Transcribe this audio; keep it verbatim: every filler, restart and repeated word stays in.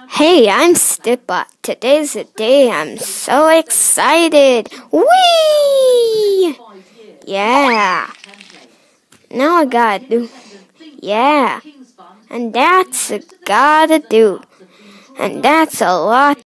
Hey, I'm Stikbot. Today's the day I'm so excited. Whee! Yeah. Now I gotta do. Yeah. And that's a gotta do. And that's a lot